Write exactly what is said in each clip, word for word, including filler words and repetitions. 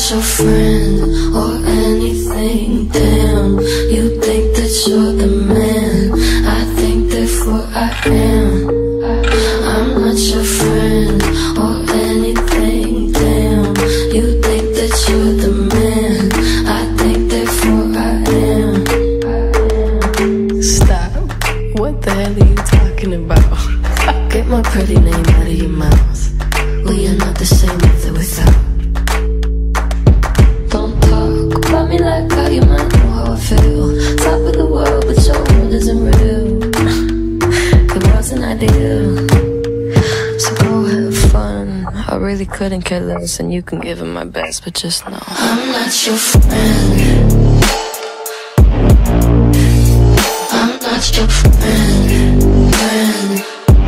your friend or anything. Damn, you think that you're the man. I think therefore I am. I'm not your friend or anything. Damn, you think that you're the man. I think therefore I am. Stop. What the hell are you talking about? Get my pretty name out of your mouth. We are not the same with or without. Don't talk about me like how you might know how I feel. Top of the world, but your world isn't real. It wasn't ideal. So go have fun. I really couldn't care less, and you can give it my best, but just know I'm not your friend. I'm not your friend. Friend.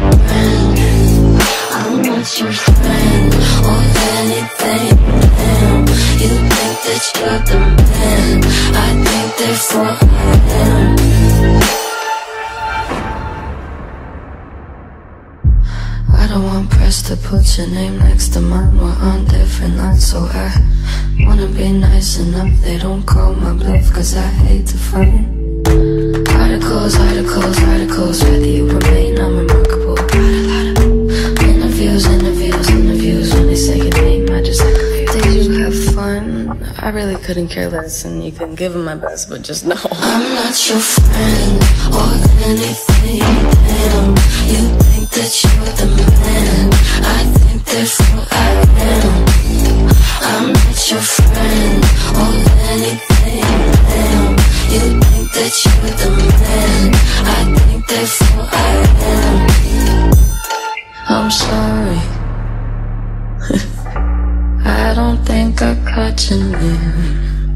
I'm not your friend or anything. Damn, you think that you're the man. I think therefore I am. I don't want press to put your name next to mine. We're on different lines, so I wanna be nice enough. They don't call my bluff, cause I hate to fight. Articles, articles, articles, rather you remain unremarkable. Got a lot of interviews, interviews, interviews. When they say your name, I just act confused. Did you have fun? I really couldn't care less, and you can give it my best, but just know I'm not your friend or anything. Damn, you think that you're the man. I think therefore I am. I'm not your friend or anything. Damn, you think that you're the man. I think therefore I am. I'm sorry. I don't think I caught your name.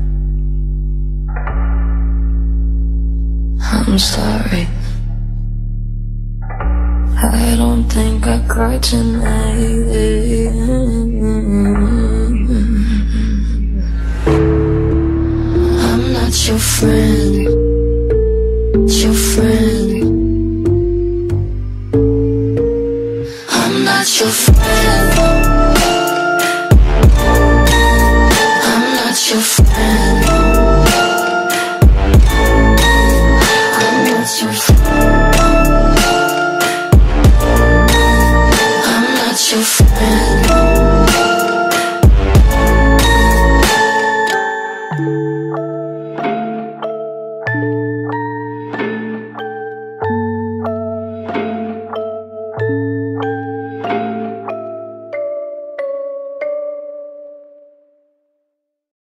I'm sorry. I don't think I caught your name. I'm not your friend